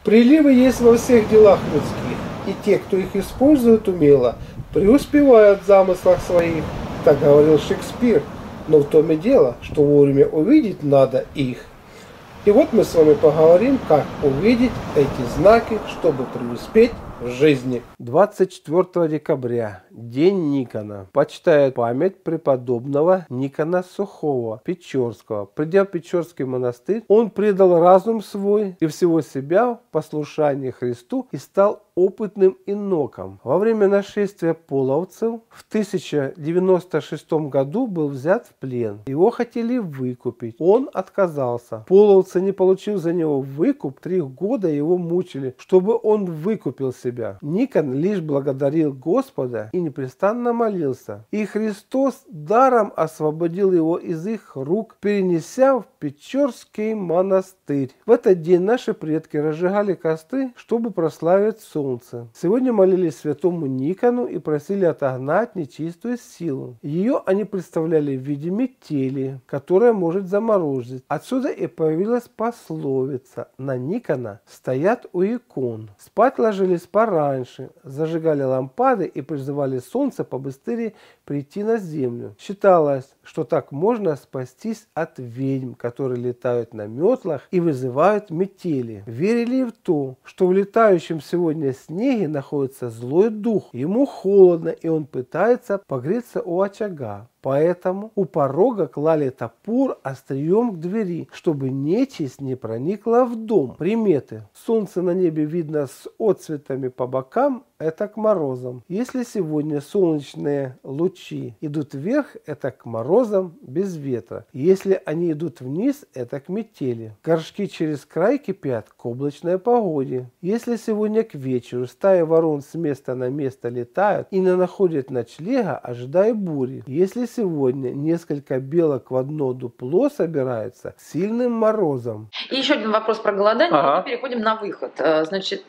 Приливы есть во всех делах людских, и те, кто их использует умело, преуспевают в замыслах своих. Так говорил Шекспир. Но в том и дело, что вовремя увидеть надо их. И вот мы с вами поговорим, как увидеть эти знаки, чтобы преуспеть в жизни. 24 декабря, день Никона. Почитает память преподобного Никона Сухого, Печорского. Придя в Печорский монастырь, он предал разум свой и всего себя в послушании Христу и стал опытным иноком. Во время нашествия половцев в 1096 году был взят в плен. Его хотели выкупить. Он отказался. Половцы, не получив за него выкуп, 3 года его мучили, чтобы он выкупил себя. Никон лишь благодарил Господа и непрестанно молился. И Христос даром освободил его из их рук, перенеся в Печорский монастырь. В этот день наши предки разжигали костры, чтобы прославить солнце. Сегодня молились святому Никону и просили отогнать нечистую силу. Ее они представляли в виде метели, которая может заморозить. Отсюда и появилась пословица: на Никона стоят у икон. Спать ложились пораньше, зажигали лампады и призывали солнце побыстрее прийти на землю. Считалось, что так можно спастись от ведьм, которые летают на метлах и вызывают метели. Верили и в то, что в летающем сегодня снеге находится злой дух. Ему холодно, и он пытается погреться у очага. Поэтому у порога клали топор острием к двери, чтобы нечисть не проникла в дом. Приметы. Солнце на небе видно с отцветами по бокам, это к морозам. Если сегодня солнечные лучи идут вверх, это к морозам без ветра. Если они идут вниз, это к метели. Горшки через край кипят к облачной погоде. Если сегодня к вечеру стая ворон с места на место летают и не находят ночлега, ожидая бури. Если сегодня несколько белок в одно дупло собираются, сильным морозом. И еще один вопрос про голодание, и мы переходим на выход. Значит,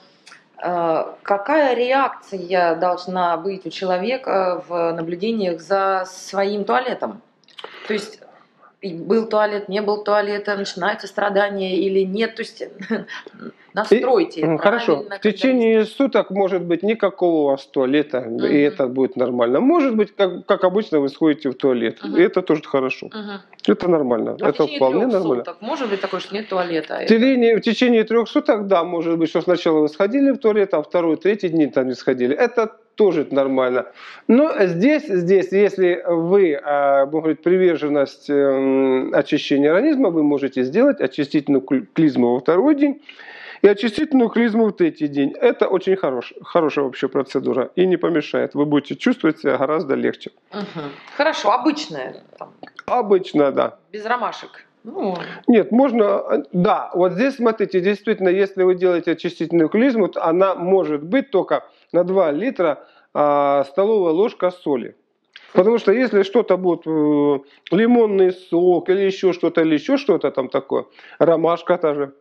какая реакция должна быть у человека в наблюдениях за своим туалетом? То есть был туалет, не был туалета, начинается страдание или нет? То есть настройте. Хорошо. В течение суток может быть никакого у вас туалета, и это будет нормально. Может быть, как обычно, вы сходите в туалет. И это тоже хорошо. Это нормально. А это вполне нормально. Суток может быть такое, что нет туалета? В течение 3 суток, да, может быть, что сначала вы сходили в туалет, а второй, третий день там не сходили. Это тоже нормально. Но здесь, если вы, будем говорить, приверженность очищения организма, вы можете сделать очистительную клизму во 2-й день и очистительную клизму в 3-й день. Это очень хорошая вообще процедура и не помешает. Вы будете чувствовать себя гораздо легче. Хорошо, обычная? Обычно, да. Без ромашек? Нет, можно, да, вот здесь, смотрите, действительно, если вы делаете очистительную клизму, она может быть только на 2 литра столовая ложка соли. Потому что если что-то будет, лимонный сок или еще что-то там такое, ромашка та же,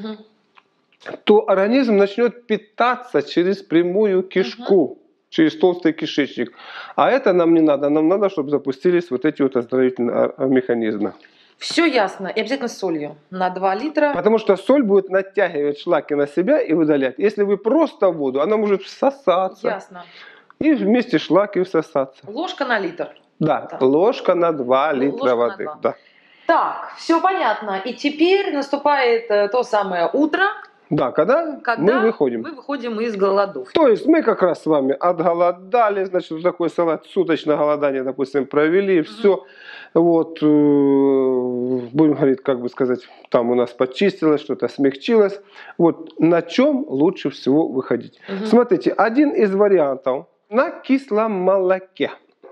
то организм начнет питаться через прямую кишку, через толстый кишечник. А это нам не надо, нам надо, чтобы запустились вот эти вот оздоровительные механизмы. Все ясно. И обязательно с солью на 2 литра. Потому что соль будет натягивать шлаки на себя и выдалять. Если вы просто воду, она может всосаться. Ясно. И вместе шлаки всосаться. Ложка на литр. Да, ложка на 2 литра воды. Да. Так, все понятно. И теперь наступает то самое утро. Да, когда мы выходим. Мы выходим из голодовки. То есть мы как раз с вами отголодали, значит, такой салат, суточное голодание, допустим, провели, все. Вот, будем говорить, как бы сказать, там у нас почистилось, что-то смягчилось. Вот на чем лучше всего выходить? Смотрите, один из вариантов на кислом молоке.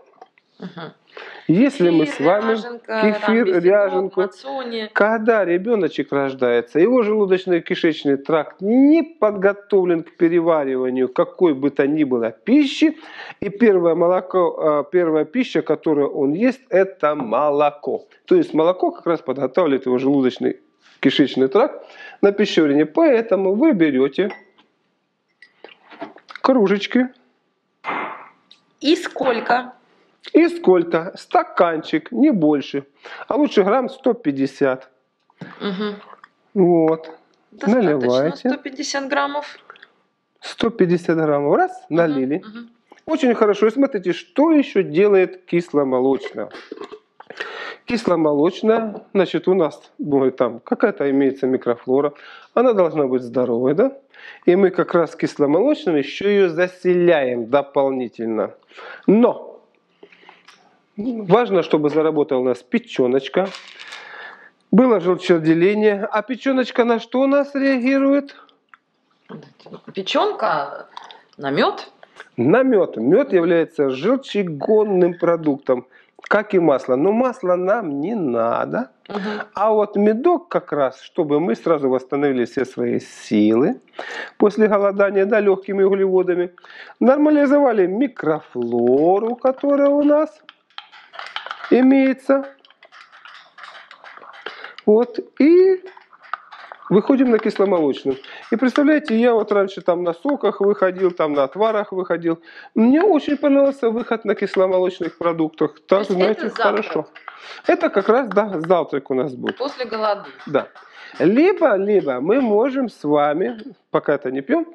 Если мы с вами кефир, ряженку, когда ребеночек рождается, его желудочно-кишечный тракт не подготовлен к перевариванию какой бы то ни было пищи, и первая пища, которую он ест, это молоко. То есть молоко как раз подготавливает его желудочно-кишечный тракт на пищеварение. Поэтому вы берете кружечки. И сколько? И сколько? Стаканчик, не больше. А лучше грамм 150. Вот. Достаточно Наливайте. 150 граммов. 150 граммов. Раз, налили. Мгм. Очень хорошо. И смотрите, что еще делает кисломолочное. Кисломолочная, значит, у нас будет там какая-то имеется микрофлора. Она должна быть здоровой, да? И мы как раз кисломолочным еще ее заселяем дополнительно. Но важно, чтобы заработала у нас печеночка. Было желчеотделение. А печеночка на что у нас реагирует? Печенка на мед. На мед. Мед является желчегонным продуктом, как и масло. Но масло нам не надо. А вот медок как раз, чтобы мы сразу восстановили все свои силы после голодания, да, легкими углеводами, нормализовали микрофлору, которая у нас имеется. Вот, и выходим на кисломолочную. И представляете, я вот раньше там на соках выходил, там на отварах выходил. Мне очень понравился выход на кисломолочных продуктах. Так, знаете, это хорошо. Это как раз, да, завтрак у нас будет. После голоды. Да. Либо мы можем с вами, пока это не пьем,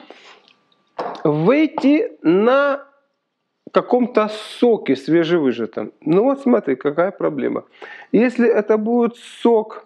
выйти на каком-то соке свежевыжатом. Ну вот смотри, какая проблема. Если это будет сок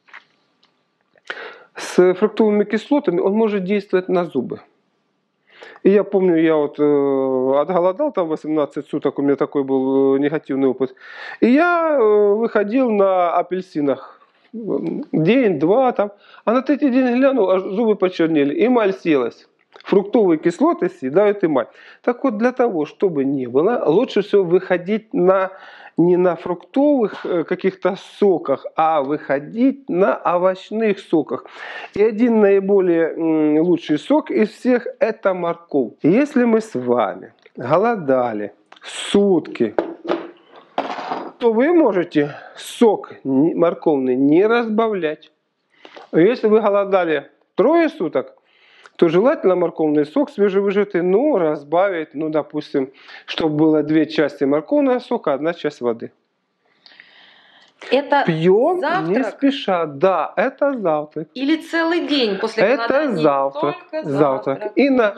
с фруктовыми кислотами, он может действовать на зубы. И я помню, я вот отголодал там 18 суток, у меня такой был негативный опыт. И я выходил на апельсинах день-два там, а на третий день глянул, аж зубы почернели, эмаль съелась. Фруктовые кислоты съедают эмаль. Так вот, для того, чтобы не было, лучше всего выходить не на фруктовых каких-то соках, а выходить на овощных соках. И один наиболее лучший сок из всех – это морковь. Если мы с вами голодали сутки, то вы можете сок морковный не разбавлять. Если вы голодали 3 суток, то желательно морковный сок свежевыжатый, ну, разбавить, ну, допустим, чтобы было 2 части морковного сока, 1 часть воды. Это пьем завтрак? Не спеша. Да, это завтрак. Или целый день после голодания? Это завтрак. Только завтрак.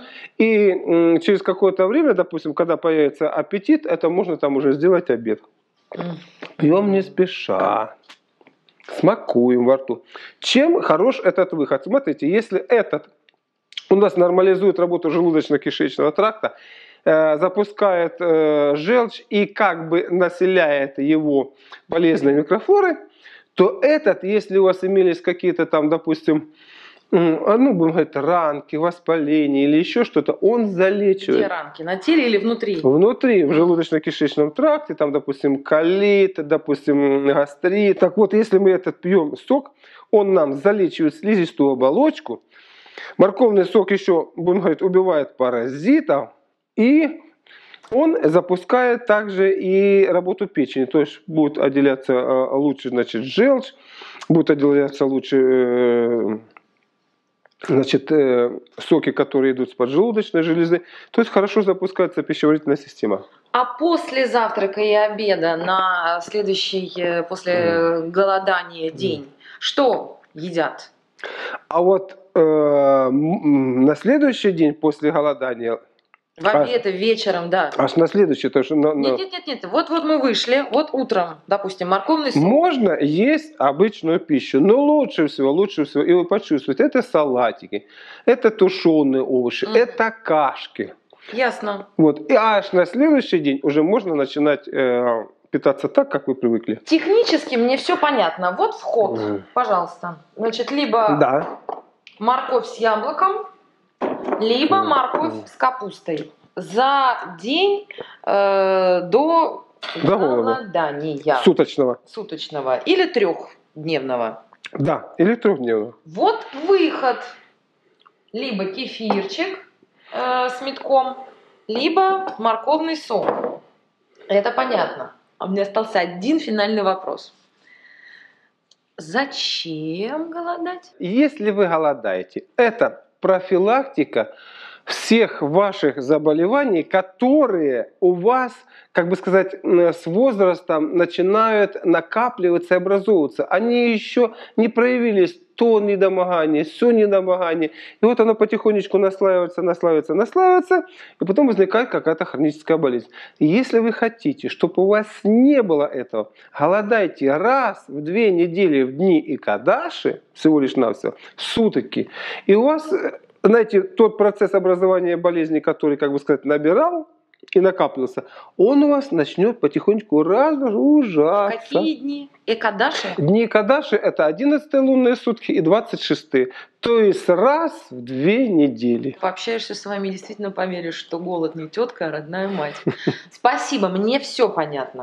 И через какое-то время, допустим, когда появится аппетит, это можно там уже сделать обед. Пьем не спеша. Смакуем во рту. Чем хорош этот выход? Смотрите, если этот у нас нормализует работу желудочно-кишечного тракта, запускает желчь и как бы населяет его полезной микрофлорой, то этот, если у вас имелись какие-то там, допустим, ну, будем говорить, ранки, воспаления или еще что-то, он залечивает. Где ранки? На теле или внутри? Внутри, в желудочно-кишечном тракте, там, допустим, колит, допустим, гастрит. Так вот, если мы этот пьем сок, он нам залечивает слизистую оболочку. Морковный сок еще, будем говорить, убивает паразитов. И он запускает также и работу печени. То есть будет отделяться лучше, значит, желчь, будет отделяться лучше, значит, соки, которые идут с поджелудочной железы. То есть хорошо запускается пищеварительная система. А после завтрака и обеда на следующий, после голодания день, что едят? А вот на следующий день после голодания... В обед и вечером, да. Аж на следующий, то что Нет. Вот мы вышли, вот утром, допустим, морковный сок. Можно есть обычную пищу, но лучше всего, и вы почувствуете, это салатики, это тушеные овощи, это кашки. Ясно. Вот. И аж на следующий день уже можно начинать питаться так, как вы привыкли. Технически мне все понятно. Вот вход, пожалуйста. Значит, либо морковь с яблоком, либо морковь с капустой. За день до голодания. Суточного. Или 3-дневного. Да, или 3-дневного. Вот выход. Либо кефирчик с медком, либо морковный сок. Это понятно. А у меня остался один финальный вопрос. Зачем голодать? Если вы голодаете, это профилактика всех ваших заболеваний, которые у вас, как бы сказать, с возрастом начинают накапливаться и образовываться. Они еще не проявились, то недомогание, все недомогание. И вот оно потихонечку наслаивается, и потом возникает какая-то хроническая болезнь. Если вы хотите, чтобы у вас не было этого, голодайте раз в 2 недели в дни Икадаши, всего лишь навсего, сутки, и у вас, знаете, тот процесс образования болезни, который, как бы сказать, набирал и накапливался, он у вас начнет потихонечку разужаться. Какие дни? Экадаши? Дни Икадаши — это 11-е лунные сутки и 26-е. То есть раз в 2 недели. Пообщаешься с вами, действительно поверишь, что голод не тетка, а родная мать. Спасибо, мне все понятно.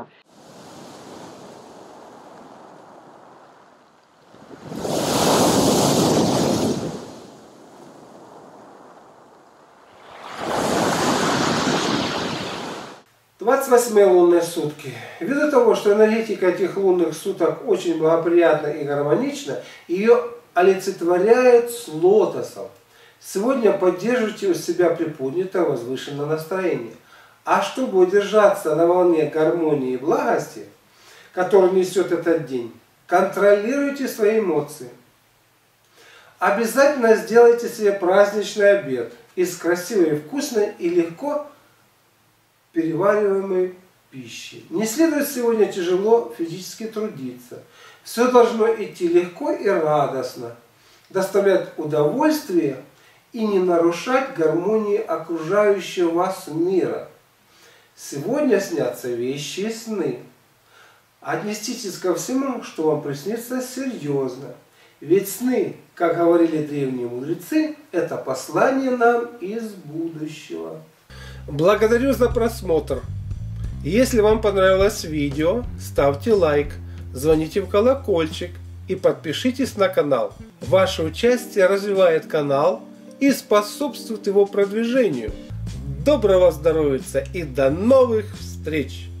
Двадцать-восьмые лунные сутки. Ввиду того, что энергетика этих лунных суток очень благоприятна и гармонична, ее олицетворяют с лотосом. Сегодня поддерживайте у себя приподнятое возвышенное настроение. А чтобы удержаться на волне гармонии и благости, которую несет этот день, контролируйте свои эмоции. Обязательно сделайте себе праздничный обед из красивой, вкусной и легко перевариваемой пищи. Не следует сегодня тяжело физически трудиться. Все должно идти легко и радостно, доставлять удовольствие и не нарушать гармонии окружающего вас мира. Сегодня снятся вещи и сны. Отнеситесь ко всему, что вам приснится, серьезно. Ведь сны, как говорили древние мудрецы, это послание нам из будущего. Благодарю за просмотр. Если вам понравилось видео, ставьте лайк, звоните в колокольчик и подпишитесь на канал. Ваше участие развивает канал и способствует его продвижению. Доброго здоровья и до новых встреч!